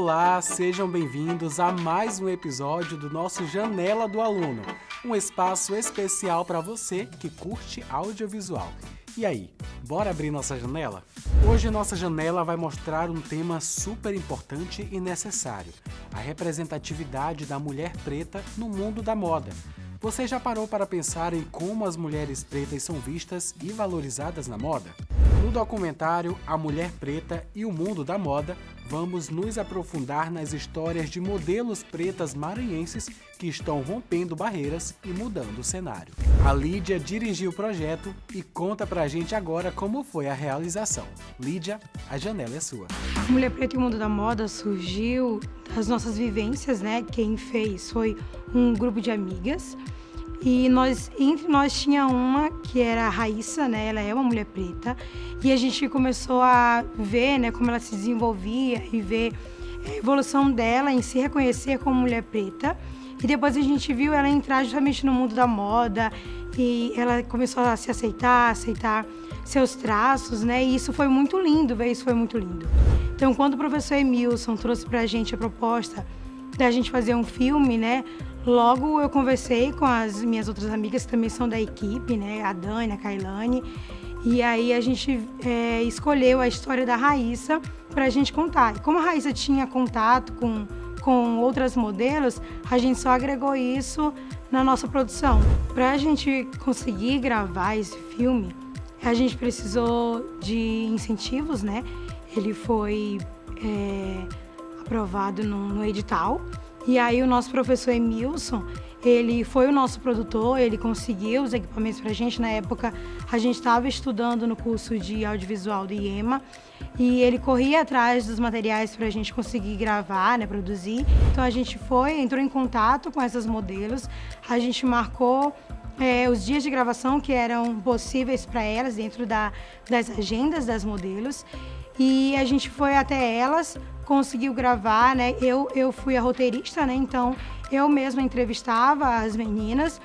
Olá, sejam bem-vindos a mais um episódio do nosso Janela do Aluno, um espaço especial para você que curte audiovisual. E aí, bora abrir nossa janela? Hoje nossa janela vai mostrar um tema super importante e necessário, a representatividade da mulher preta no mundo da moda. Você já parou para pensar em como as mulheres pretas são vistas e valorizadas na moda? No documentário A Mulher Preta e o Mundo da Moda, vamos nos aprofundar nas histórias de modelos pretas maranhenses que estão rompendo barreiras e mudando o cenário. A Lídia dirigiu o projeto e conta pra gente agora como foi a realização. Lídia, a janela é sua. A Mulher Preta e o Mundo da Moda surgiu das nossas vivências, né? Quem fez foi um grupo de amigas. E entre nós tinha uma que era a Raíssa, né? Ela é uma mulher preta. E a gente começou a ver, né, como ela se desenvolvia e ver a evolução dela em se reconhecer como mulher preta. E depois a gente viu ela entrar justamente no mundo da moda e ela começou a se aceitar seus traços, né? E isso foi muito lindo, ver isso foi muito lindo. Então, quando o professor Emilson trouxe pra gente a proposta da gente fazer um filme, né? Logo eu conversei com as minhas outras amigas que também são da equipe, né? A Dani, a Kailane. E aí a gente escolheu a história da Raíssa para a gente contar. E como a Raíssa tinha contato com outras modelos, a gente só agregou isso na nossa produção. Para a gente conseguir gravar esse filme, a gente precisou de incentivos, né? Ele foi aprovado no edital. E aí o nosso professor Emilson, ele foi o nosso produtor, ele conseguiu os equipamentos pra gente. Na época, a gente estava estudando no curso de audiovisual do IEMA e ele corria atrás dos materiais pra gente conseguir gravar, né, produzir. Então a gente entrou em contato com essas modelos, a gente marcou os dias de gravação que eram possíveis para elas dentro das agendas das modelos. E a gente foi até elas, conseguiu gravar, né? Eu fui a roteirista, né? Então eu mesma entrevistava as meninas.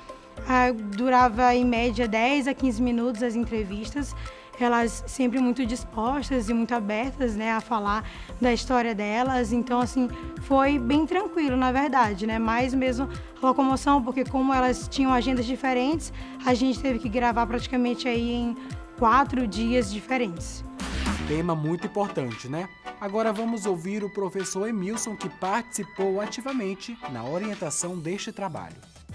Durava em média 10 a 15 minutos as entrevistas. Elas sempre muito dispostas e muito abertas, né, a falar da história delas. Então, assim, foi bem tranquilo, na verdade, né? Mais mesmo locomoção, porque como elas tinham agendas diferentes, a gente teve que gravar praticamente aí em 4 dias diferentes. Tema muito importante, né? Agora vamos ouvir o professor Emilson, que participou ativamente na orientação deste trabalho.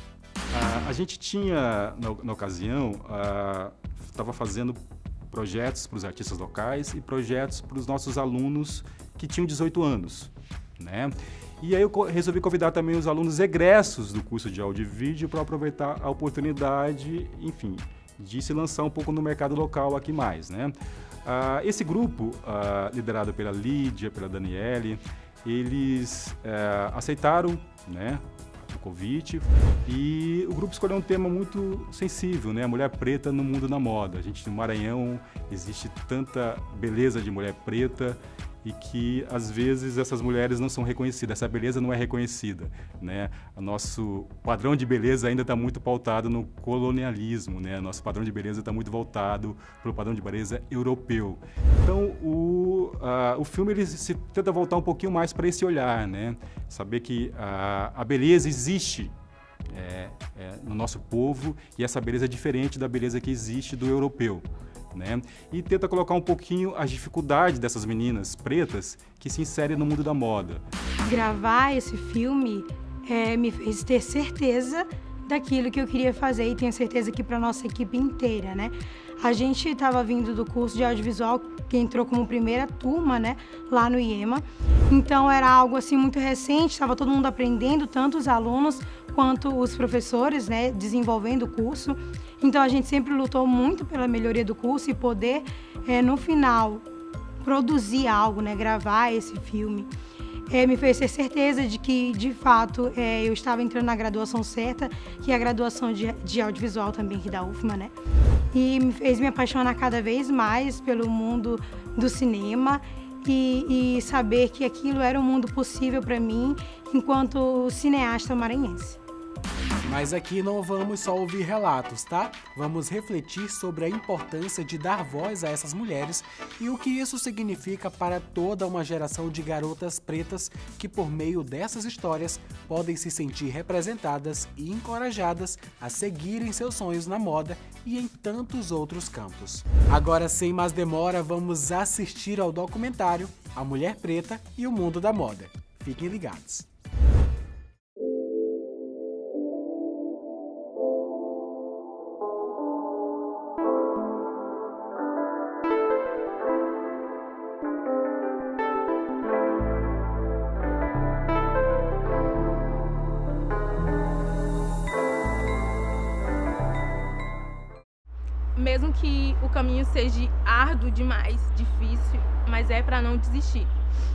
A gente tinha, na ocasião, estava fazendo projetos para os artistas locais e projetos para os nossos alunos que tinham 18 anos, né? E aí eu resolvi convidar também os alunos egressos do curso de áudio e vídeo para aproveitar a oportunidade, enfim, de se lançar um pouco no mercado local aqui mais, né? Esse grupo, liderado pela Lídia, pela Daniele, eles aceitaram, né, o convite e o grupo escolheu um tema muito sensível, né, a mulher preta no mundo da moda. A gente, no Maranhão, existe tanta beleza de mulher preta e que, às vezes, essas mulheres não são reconhecidas, essa beleza não é reconhecida, né? O nosso padrão de beleza ainda está muito pautado no colonialismo, né? Nosso padrão de beleza está muito voltado para o padrão de beleza europeu. Então, o filme ele se tenta voltar um pouquinho mais para esse olhar, né? Saber que a beleza existe no nosso povo e essa beleza é diferente da beleza que existe do europeu, né? E tenta colocar um pouquinho as dificuldades dessas meninas pretas que se inserem no mundo da moda. Gravar esse filme me fez ter certeza daquilo que eu queria fazer e tenho certeza que para nossa equipe inteira, né? A gente estava vindo do curso de audiovisual que entrou como primeira turma, né, lá no IEMA. Então era algo assim muito recente, estava todo mundo aprendendo, tanto os alunos quanto os professores, né, desenvolvendo o curso. Então a gente sempre lutou muito pela melhoria do curso e poder, no final, produzir algo, né, gravar esse filme. Me fez ter certeza de que, de fato, eu estava entrando na graduação certa, que é a graduação de audiovisual também aqui da UFMA, né? E me fez me apaixonar cada vez mais pelo mundo do cinema e saber que aquilo era um mundo possível para mim enquanto cineasta maranhense. Mas aqui não vamos só ouvir relatos, tá? Vamos refletir sobre a importância de dar voz a essas mulheres e o que isso significa para toda uma geração de garotas pretas que, por meio dessas histórias, podem se sentir representadas e encorajadas a seguirem seus sonhos na moda e em tantos outros campos. Agora, sem mais demora, vamos assistir ao documentário A Mulher Preta e o Mundo da Moda. Fiquem ligados. Mesmo que o caminho seja árduo demais, difícil, mas é para não desistir.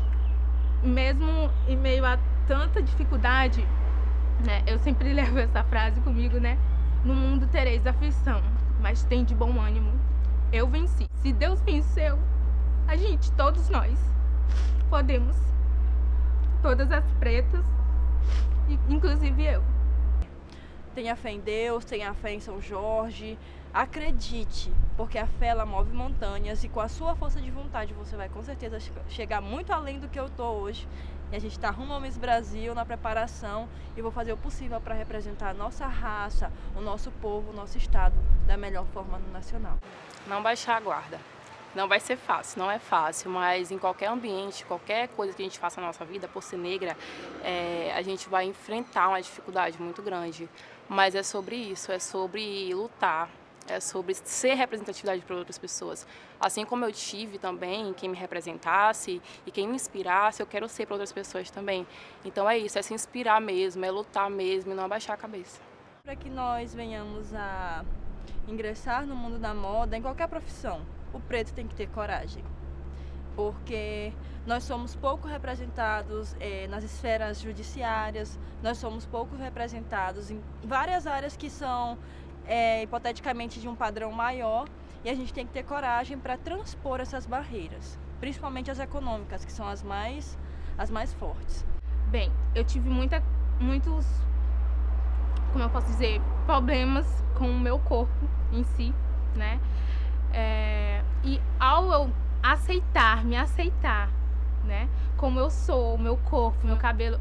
Mesmo em meio a tanta dificuldade, né, eu sempre levo essa frase comigo, né? No mundo tereis aflição, mas tem de bom ânimo. Eu venci. Se Deus venceu, a gente, todos nós, podemos. Todas as pretas, inclusive eu. Tenha fé em Deus, tenha fé em São Jorge. Acredite, porque a fé ela move montanhas e com a sua força de vontade você vai com certeza chegar muito além do que eu estou hoje. E a gente está rumo ao Miss Brasil na preparação e vou fazer o possível para representar a nossa raça, o nosso povo, o nosso estado da melhor forma no nacional. Não baixar a guarda. Não vai ser fácil, não é fácil, mas em qualquer ambiente, qualquer coisa que a gente faça na nossa vida, por ser negra, a gente vai enfrentar uma dificuldade muito grande. Mas é sobre isso, é sobre lutar. É sobre ser representatividade para outras pessoas. Assim como eu tive também, quem me representasse e quem me inspirasse, eu quero ser para outras pessoas também. Então é isso, é se inspirar mesmo, é lutar mesmo e não abaixar a cabeça. Para que nós venhamos a ingressar no mundo da moda, em qualquer profissão, o preto tem que ter coragem. Porque nós somos pouco representados nas esferas judiciárias, nós somos pouco representados em várias áreas que são hipoteticamente de um padrão maior, e a gente tem que ter coragem para transpor essas barreiras, principalmente as econômicas, que são as mais fortes. Bem, eu tive muitos, como eu posso dizer, problemas com o meu corpo em si, né? E ao eu me aceitar, né? Como eu sou, o meu corpo, meu cabelo,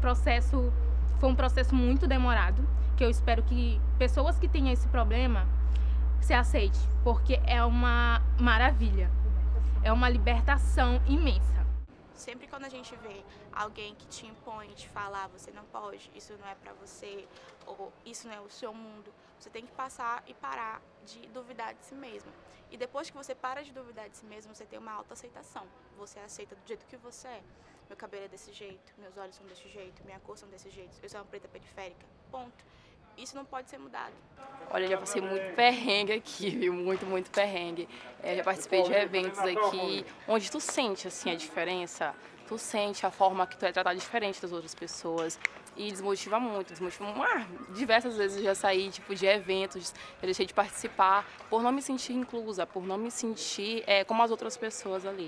foi um processo muito demorado, que eu espero que pessoas que tenham esse problema se aceitem, porque é uma maravilha, é uma libertação imensa. Sempre quando a gente vê alguém que te impõe, te fala, você não pode, isso não é pra você, ou isso não é o seu mundo, você tem que passar e parar de duvidar de si mesmo. E depois que você para de duvidar de si mesmo, você tem uma autoaceitação. Você aceita do jeito que você é. Meu cabelo é desse jeito, meus olhos são desse jeito, minha cor são desse jeito, eu sou uma preta periférica, ponto. Isso não pode ser mudado. Olha, já passei muito perrengue aqui, viu? Muito perrengue. Já participei de eventos aqui, onde tu sente, assim, a diferença. Tu sente a forma que tu é tratado diferente das outras pessoas. E desmotiva muito, diversas vezes eu já saí, tipo, de eventos, eu deixei de participar por não me sentir inclusa, por não me sentir como as outras pessoas ali.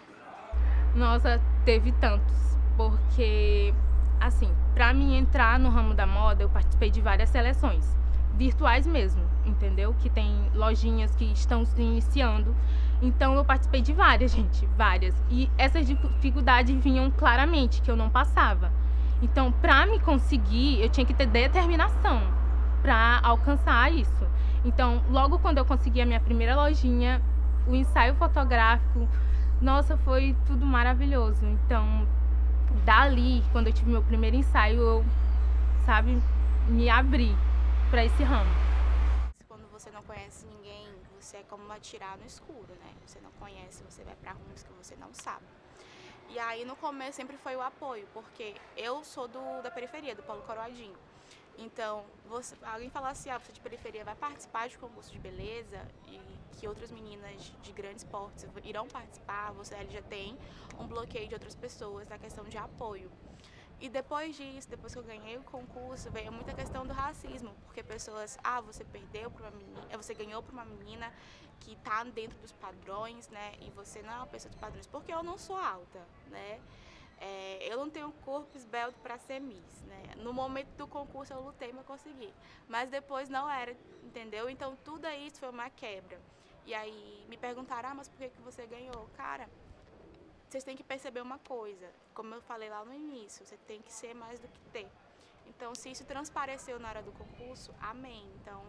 Nossa, teve tantos, porque... Assim, para mim entrar no ramo da moda, eu participei de várias seleções, virtuais mesmo, entendeu? Que tem lojinhas que estão se iniciando. Então eu participei de várias, gente, várias. E essas dificuldades vinham claramente, que eu não passava. Então, para me conseguir, eu tinha que ter determinação para alcançar isso. Então, logo quando eu consegui a minha primeira lojinha, o ensaio fotográfico, nossa, foi tudo maravilhoso. Então... Dali, quando eu tive meu primeiro ensaio, eu, me abri para esse ramo. Quando você não conhece ninguém, você é como atirar no escuro, né? Você não conhece, você vai para rumos que você não sabe. E aí, no começo, sempre foi o apoio, porque eu sou da periferia, do Polo Coroadinho. Então, alguém falar assim, você de periferia vai participar de concurso de beleza e que outras meninas de grandes portes irão participar, você ali já tem um bloqueio de outras pessoas na questão de apoio. E depois disso, depois que eu ganhei o concurso, veio muita questão do racismo, porque pessoas, você perdeu para uma menina, você ganhou para uma menina que está dentro dos padrões, né? E você não é uma pessoa dos padrões, porque eu não sou alta, né? Eu não tenho corpo esbelto para ser Miss, né? No momento do concurso eu lutei, mas consegui. Mas depois não era, entendeu? Então tudo isso foi uma quebra. E aí me perguntaram, mas por que você ganhou? Cara, vocês têm que perceber uma coisa. Como eu falei lá no início, você tem que ser mais do que ter. Então, se isso transpareceu na hora do concurso, amém. Então,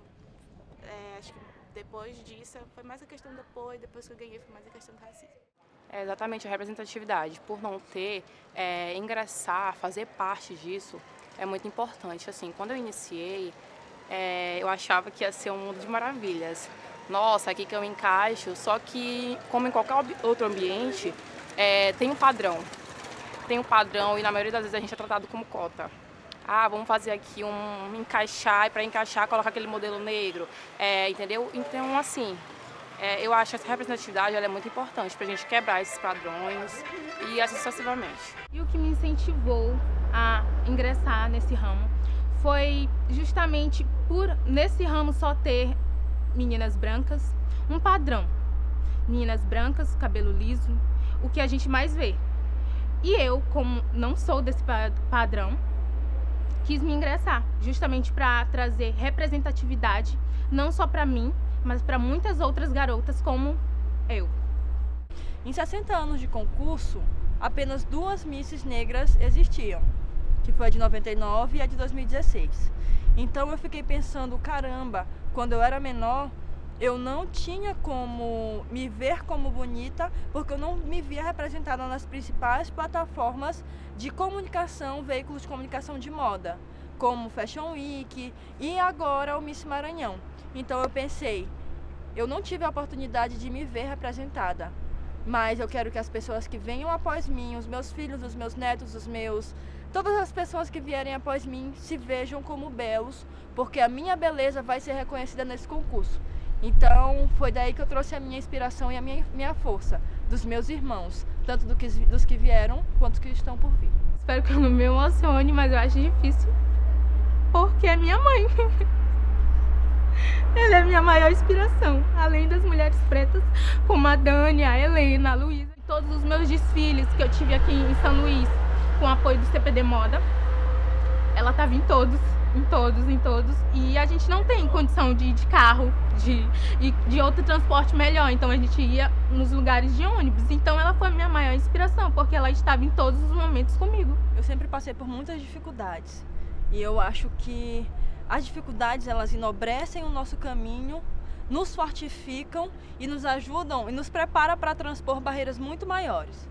acho que depois disso, foi mais a questão do apoio, depois que eu ganhei, foi mais a questão do racismo. É exatamente a representatividade. Por não ter, ingressar, fazer parte disso, é muito importante. Assim, quando eu iniciei, eu achava que ia ser um mundo de maravilhas. Nossa, aqui que eu encaixo, só que, como em qualquer outro ambiente, tem um padrão. Tem um padrão e na maioria das vezes a gente é tratado como cota. Vamos fazer aqui encaixar, e para encaixar colocar aquele modelo negro, entendeu? Então, assim, eu acho que essa representatividade ela é muito importante para a gente quebrar esses padrões e assim sucessivamente. E o que me incentivou a ingressar nesse ramo foi justamente por nesse ramo só ter meninas brancas, um padrão. Meninas brancas, cabelo liso, o que a gente mais vê. E eu, como não sou desse padrão, quis me ingressar, justamente para trazer representatividade, não só para mim, mas para muitas outras garotas como eu. Em 60 anos de concurso, apenas 2 Misses negras existiam, que foi a de 99 e a de 2016. Então eu fiquei pensando, caramba, quando eu era menor, eu não tinha como me ver como bonita, porque eu não me via representada nas principais plataformas de comunicação, veículos de comunicação de moda, como Fashion Week e agora o Miss Maranhão. Então eu pensei, eu não tive a oportunidade de me ver representada, mas eu quero que as pessoas que venham após mim, os meus filhos, os meus netos, todas as pessoas que vierem após mim se vejam como belos, porque a minha beleza vai ser reconhecida nesse concurso. Então foi daí que eu trouxe a minha inspiração e a minha força, dos meus irmãos, tanto dos que vieram quanto dos que estão por vir. Espero que eu não me emocione, mas eu acho difícil, porque é minha mãe. Ela é a minha maior inspiração, além das mulheres pretas, como a Dani, a Helena, a Luísa. Todos os meus desfiles que eu tive aqui em São Luís, com o apoio do CPD Moda, ela estava em todos. E a gente não tem condição de ir de carro, de outro transporte melhor. Então a gente ia nos lugares de ônibus. Então ela foi a minha maior inspiração, porque ela estava em todos os momentos comigo. Eu sempre passei por muitas dificuldades. E eu acho que as dificuldades, elas enobrecem o nosso caminho, nos fortificam e nos ajudam e nos preparam para transpor barreiras muito maiores.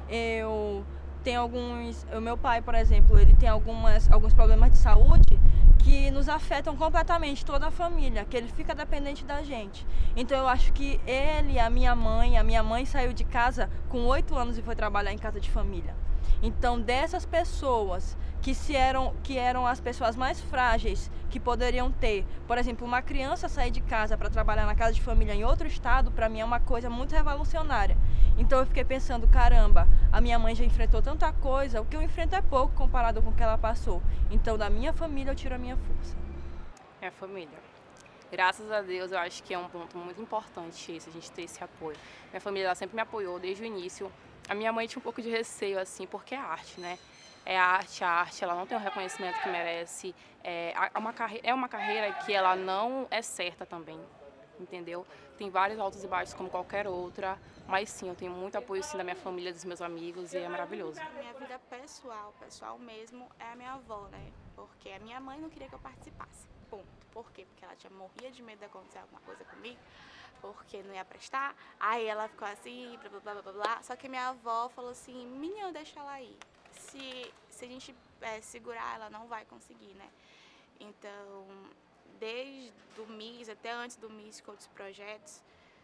O meu pai, por exemplo, ele tem alguns problemas de saúde que nos afetam completamente toda a família, que ele fica dependente da gente. Então eu acho que a minha mãe saiu de casa com 8 anos e foi trabalhar em casa de família. Então dessas pessoas que eram as pessoas mais frágeis que poderiam ter, por exemplo, uma criança sair de casa para trabalhar na casa de família em outro estado, para mim é uma coisa muito revolucionária. Então eu fiquei pensando, caramba, a minha mãe já enfrentou tanta coisa, o que eu enfrento é pouco comparado com o que ela passou. Então da minha família eu tiro a minha força. Minha família. Graças a Deus, eu acho que é um ponto muito importante esse, a gente ter esse apoio. Minha família ela sempre me apoiou desde o início. A minha mãe tinha um pouco de receio, assim, porque é arte, né? A arte, ela não tem o reconhecimento que merece. É uma carreira que ela não é certa também, entendeu? Tem vários altos e baixos como qualquer outra, mas sim, eu tenho muito apoio sim da minha família, dos meus amigos e é maravilhoso. Minha vida pessoal mesmo, é a minha avó, né? Porque a minha mãe não queria que eu participasse, ponto. Por quê? Porque ela morria de medo de acontecer alguma coisa comigo, porque não ia prestar. Aí ela ficou assim, blá, blá, blá, blá, blá. Só que minha avó falou assim, menina, deixa ela ir. Se a gente segurar, ela não vai conseguir, né? Então, desde o MIS, até antes do MIS, com outros projetos,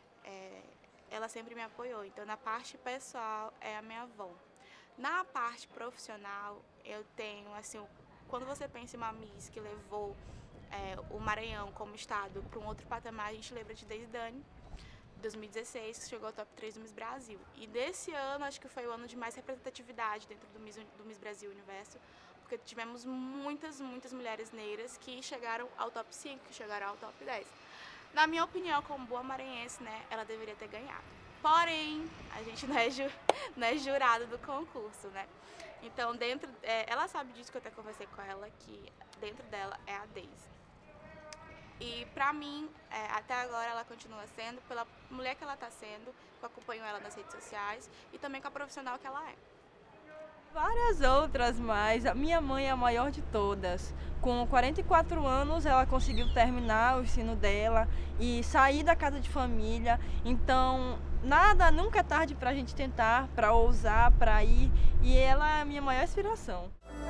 ela sempre me apoiou. Então, na parte pessoal, é a minha avó. Na parte profissional, eu tenho, assim, quando você pensa em uma MIS que levou o Maranhão como estado para um outro patamar, a gente lembra de Dani, 2016, que chegou ao top 3 do Miss Brasil. E desse ano, acho que foi o ano de mais representatividade dentro do Miss Brasil Universo, porque tivemos muitas mulheres negras que chegaram ao top 5, que chegaram ao top 10. Na minha opinião, como boa maranhense, né, ela deveria ter ganhado. Porém, a gente não é jurado do concurso, né? Então, ela sabe disso, que eu até conversei com ela, que dentro dela é a Daisy. E pra mim, até agora ela continua sendo, pela mulher que ela tá sendo, que eu acompanho ela nas redes sociais, e também com a profissional que ela é. Várias outras mais. A minha mãe é a maior de todas. Com 44 anos, ela conseguiu terminar o ensino dela e sair da casa de família. Então, nunca é tarde pra gente tentar, pra ousar, pra ir. E ela é a minha maior inspiração.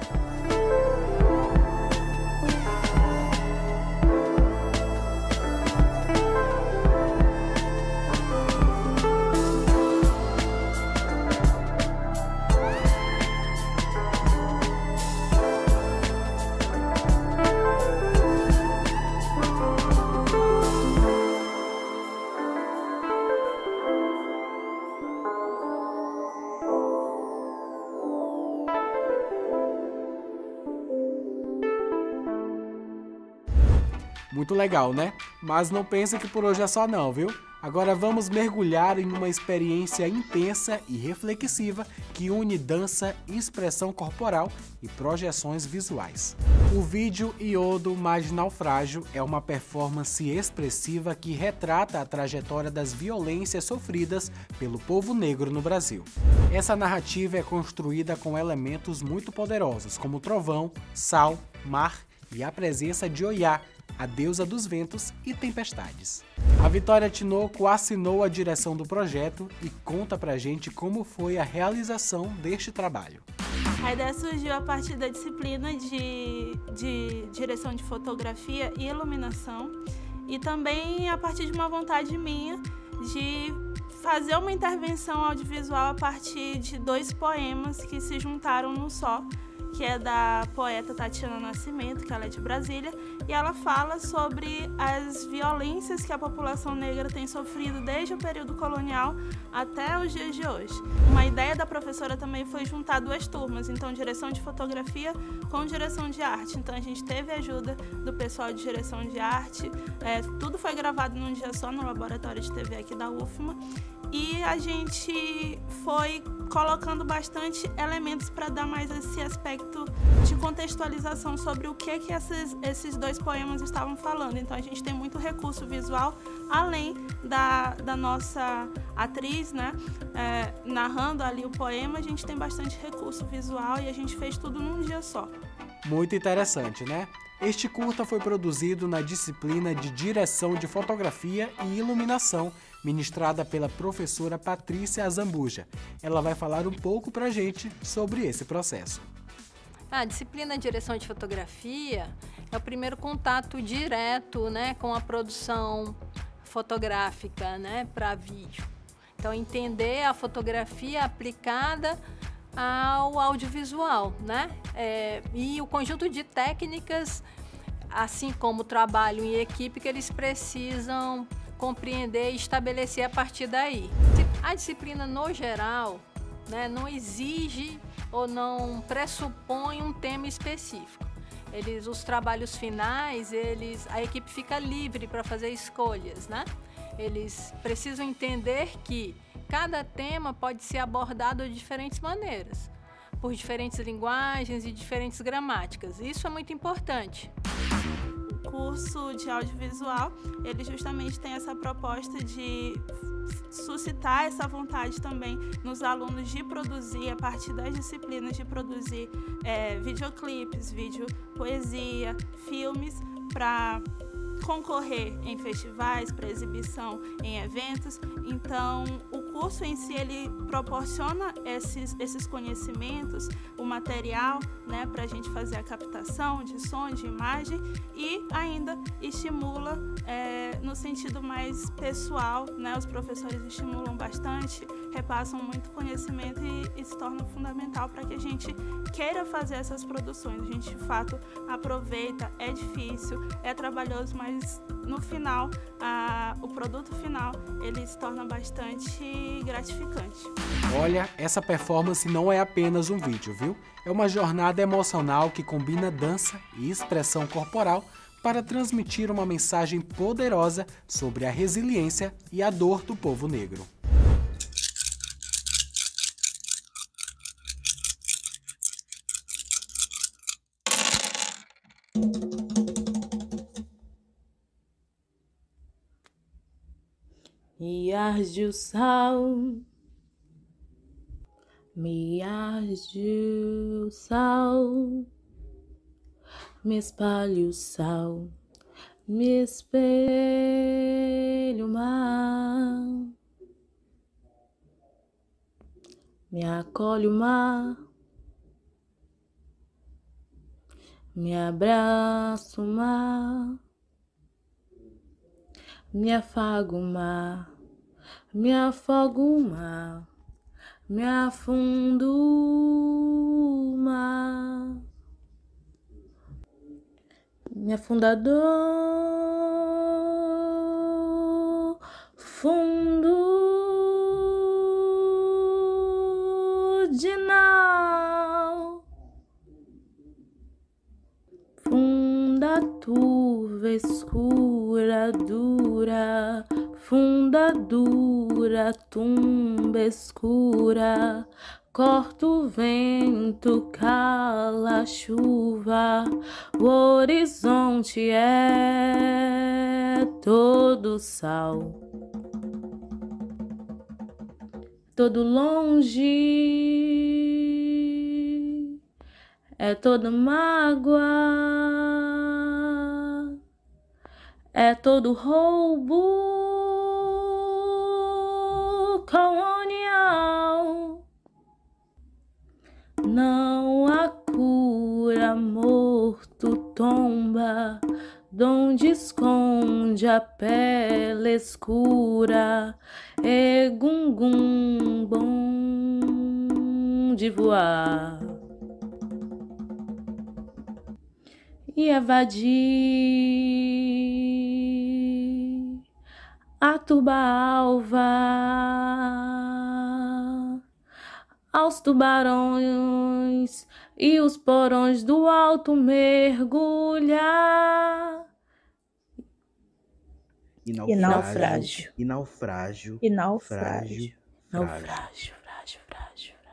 Muito legal, né? Mas não pense que por hoje é só não, viu? Agora vamos mergulhar em uma experiência intensa e reflexiva que une dança, expressão corporal e projeções visuais. O vídeo Iodo Mais Naufrágio é uma performance expressiva que retrata a trajetória das violências sofridas pelo povo negro no Brasil. Essa narrativa é construída com elementos muito poderosos, como trovão, sal, mar e a presença de Oiá, a deusa dos ventos e tempestades. A Vitória Tinoco assinou a direção do projeto e conta pra gente como foi a realização deste trabalho. A ideia surgiu a partir da disciplina de direção de fotografia e iluminação e também a partir de uma vontade minha de fazer uma intervenção audiovisual a partir de 2 poemas que se juntaram num só, que é da poeta Tatiana Nascimento, que ela é de Brasília, e ela fala sobre as violências que a população negra tem sofrido desde o período colonial até os dias de hoje. Uma ideia da professora também foi juntar 2 turmas, então direção de fotografia com direção de arte. Então a gente teve a ajuda do pessoal de direção de arte, tudo foi gravado num dia só no laboratório de TV aqui da UFMA, e a gente foi colocando bastante elementos para dar mais esse aspecto de contextualização sobre o que esses 2 poemas estavam falando. Então a gente tem muito recurso visual, além da nossa atriz, né, narrando ali o poema, a gente tem bastante recurso visual e a gente fez tudo num dia só. Muito interessante, né? Este curta foi produzido na disciplina de Direção de Fotografia e Iluminação, ministrada pela professora Patrícia Azambuja. Ela vai falar um pouco pra gente sobre esse processo. A disciplina de Direção de Fotografia é o primeiro contato direto, né, com a produção fotográfica, né, para vídeo. Então, entender a fotografia aplicada ao audiovisual, né? E o conjunto de técnicas, assim como o trabalho em equipe, que eles precisam compreender e estabelecer a partir daí. A disciplina, no geral, né, não exige ou não pressupõe um tema específico. Os trabalhos finais, a equipe fica livre para fazer escolhas, né? Eles precisam entender que cada tema pode ser abordado de diferentes maneiras, por diferentes linguagens e diferentes gramáticas. Isso é muito importante. O curso de audiovisual, ele justamente tem essa proposta de suscitar essa vontade também nos alunos de produzir, a partir das disciplinas, de produzir videoclipes, poesia, filmes, para concorrer em festivais, para exibição em eventos. Então, o curso em si, ele proporciona esses conhecimentos, o material, né, para a gente fazer a captação de som, de imagem, e ainda estimula no sentido mais pessoal, né, os professores estimulam bastante, repassam muito conhecimento e se torna fundamental para que a gente queira fazer essas produções. A gente, de fato, aproveita, é difícil, é trabalhoso, mas no final, o produto final, ele se torna bastante gratificante. Olha, essa performance não é apenas um vídeo, viu? É uma jornada emocional que combina dança e expressão corporal para transmitir uma mensagem poderosa sobre a resiliência e a dor do povo negro. Me arde o sal, me arde o sal, me espalhe o sal, me espelho o mar, me acolhe o mar, me abraça o mar, me afago o mar, me afogo o mar, me afundo o mar, me afundador, fundo de nau, funda turva escura dura, funda dura, tumba escura, corta o vento, cala a chuva, o horizonte é todo sal, todo longe, é toda mágoa, é todo roubo colonial. Não há cura, morto tomba, donde esconde a pele escura, é gungum bom de voar e evadir a turba alva, aos tubarões e os porões do alto mergulhar. E naufrágio. E naufrágio. E naufrágio. Frágil. Naufrágio, frágil, frágil, frágil.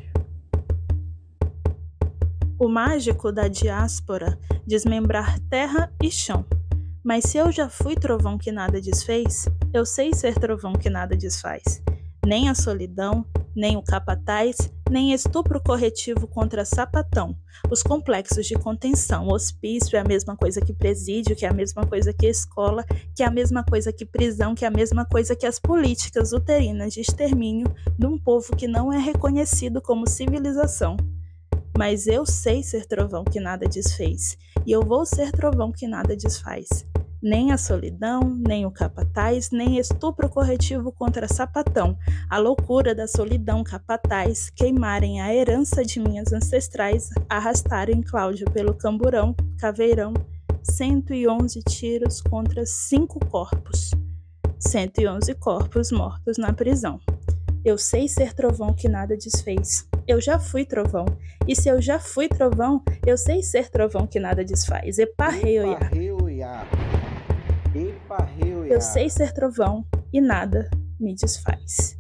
O mágico da diáspora desmembrar terra e chão. Mas se eu já fui trovão que nada desfez, eu sei ser trovão que nada desfaz. Nem a solidão, nem o capataz, nem estupro corretivo contra sapatão. Os complexos de contenção, hospício é a mesma coisa que presídio, que é a mesma coisa que escola, que é a mesma coisa que prisão, que é a mesma coisa que as políticas uterinas de extermínio de um povo que não é reconhecido como civilização. Mas eu sei ser trovão que nada desfez, e eu vou ser trovão que nada desfaz. Nem a solidão, nem o capataz, nem estupro corretivo contra sapatão, a loucura da solidão capataz, queimarem a herança de minhas ancestrais, arrastarem Cláudio pelo camburão, caveirão, 111 tiros contra 5 corpos, 111 corpos mortos na prisão. Eu sei ser trovão que nada desfez. Eu já fui trovão. E se eu já fui trovão, eu sei ser trovão que nada desfaz. Eparreoiá. Eu sei ser trovão e nada me desfaz.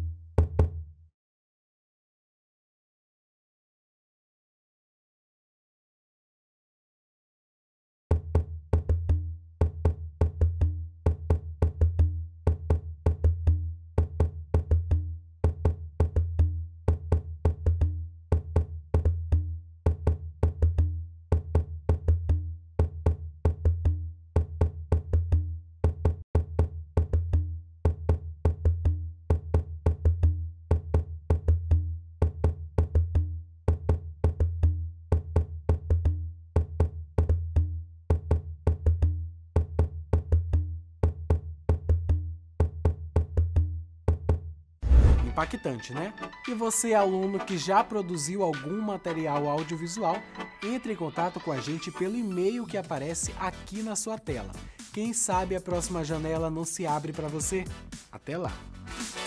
Impactante, né? E você, aluno que já produziu algum material audiovisual, entre em contato com a gente pelo e-mail que aparece aqui na sua tela. Quem sabe a próxima janela não se abre para você? Até lá!